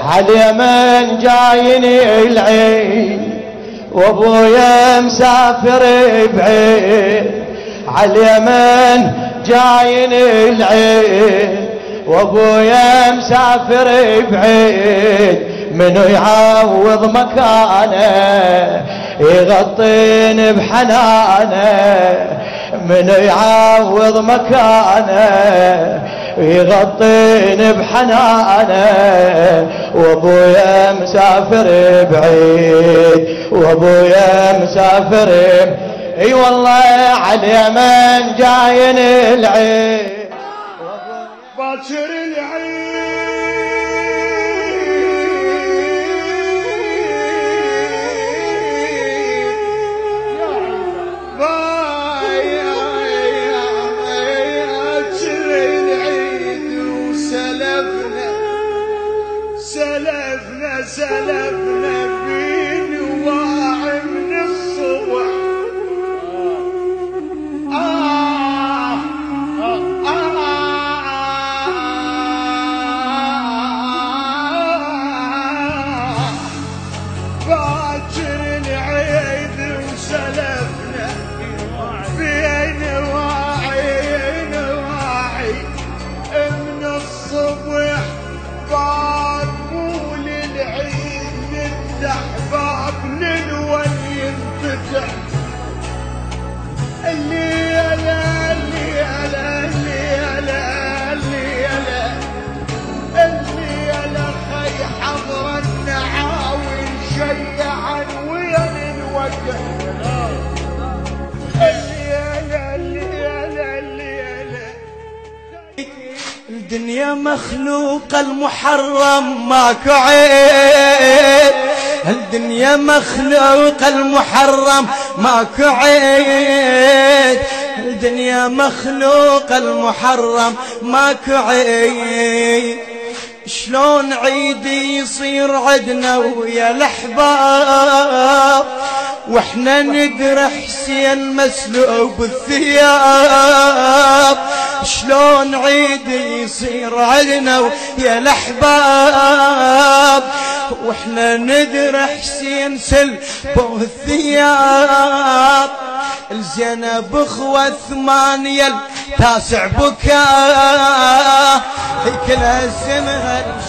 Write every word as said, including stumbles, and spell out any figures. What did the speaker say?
عاليمن جايني العيد وابويا مسافر بعيد، عاليمن جايني العيد وابويا مسافر بعيد، منو يعوض مكانه يغطيني بحنانه، منو يعوض مكانه يغطيني بحنانه، وابويا مسافر بعيد وابويا مسافر. اي والله عاليمن جايني العيد باكر العيد سلفنا سلفنا بنواع من الصبح. آه آه آه باكر العيد وسلفنا بنواعي نواعي من الصبح. باب ننوى ينفتح الليلة الليلة الليلة الليلة الليلة خي حضر النعاون شيعا وين الوجه. الليلة الليلة الليلة الدنيا مخلوقة المحرم ماكو عيب، الدنيا مخلوقة المحرم ماكو عيد، الدنيا مخلوقة المحرم ماكو عيد. شلون عيدي يصير عدنا ويا الاحباب واحنا ندري حسين مسلوب الثياب؟ شلون عيدي يصير عدنا ويا الاحباب واحنا ندري حسين سلبوا الثياب؟ الزينب اخوة ثمانية التاسع بكاء هي كلها سنها